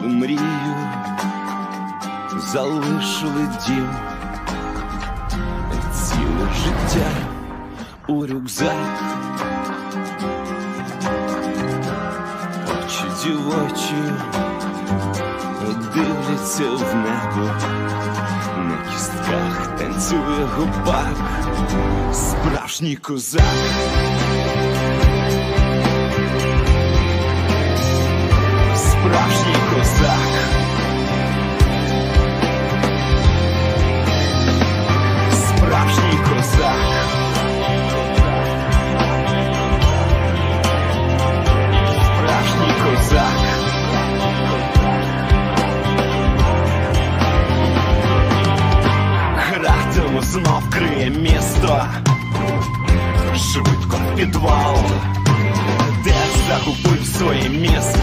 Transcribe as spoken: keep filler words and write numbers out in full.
Втратили мрію, залишили дім, ціле життя у рюкзак. Очі дівочі дивляться в небо, на кістках танцює гопак, справжній козак. Справжній козак. Справжній козак. Справжній козак. Гратиму знов криє місто, швидко в підвал, де загубив своє місце.